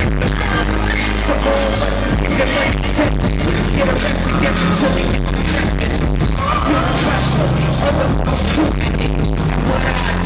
To all let's just get arrested. Get arrested, yes, until we get arrested. I feel the pressure of the most too many. What I